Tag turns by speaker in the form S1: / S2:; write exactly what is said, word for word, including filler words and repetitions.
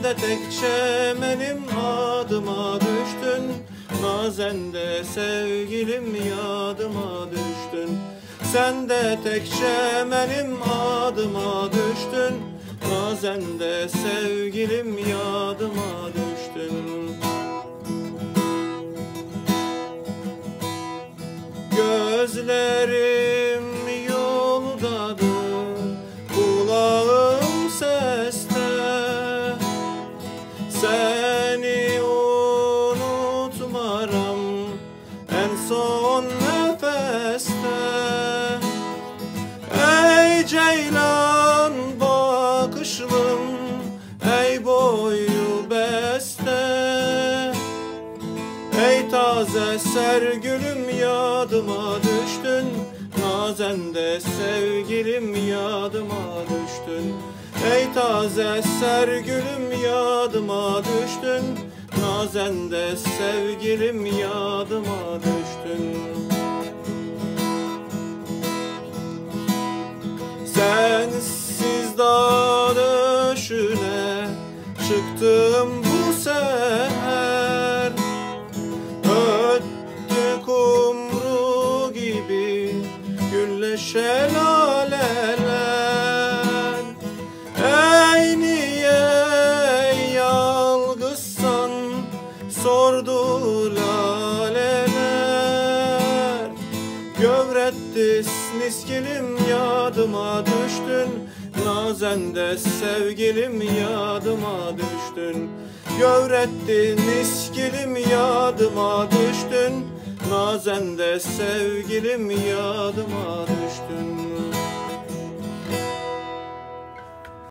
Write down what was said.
S1: de tek çemenim adıma düştün, nazen de sevgilim yadıma düştün. Sen de tek çemenim adıma düştün, nazen de sevgilim yadıma düştün. Gözlerim yoldadır, kulağım seste. Seni unutmaram en son nefeste. Ey ceylan bakışlım, ey boyu beste. Ey taze sergülüm yadıma düştün, nazen de sevgilim yadıma düştün. Ey taze sergülüm yadıma düştün, nazen de sevgilim yadıma düştün. Sensiz dağ döşüne çıktım bu seher. Öttü kumru gibi gülle şelaleler. Ey niye yalgızsan sordu laleler. Gövretti niskilim yadıma düştün, nazen de sevgilim yadıma düştün. Gövretti niskilim yadıma düştün, nazen de sevgilim yadıma düştün.